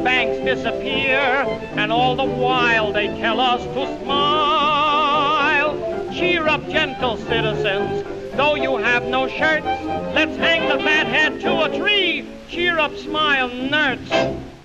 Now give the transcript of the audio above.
banks disappear, and all the while they tell us to smile. Cheer up, gentle citizens, though you have no shirts. Let's hang the fat hat to a tree. Cheer up, smile, nerds.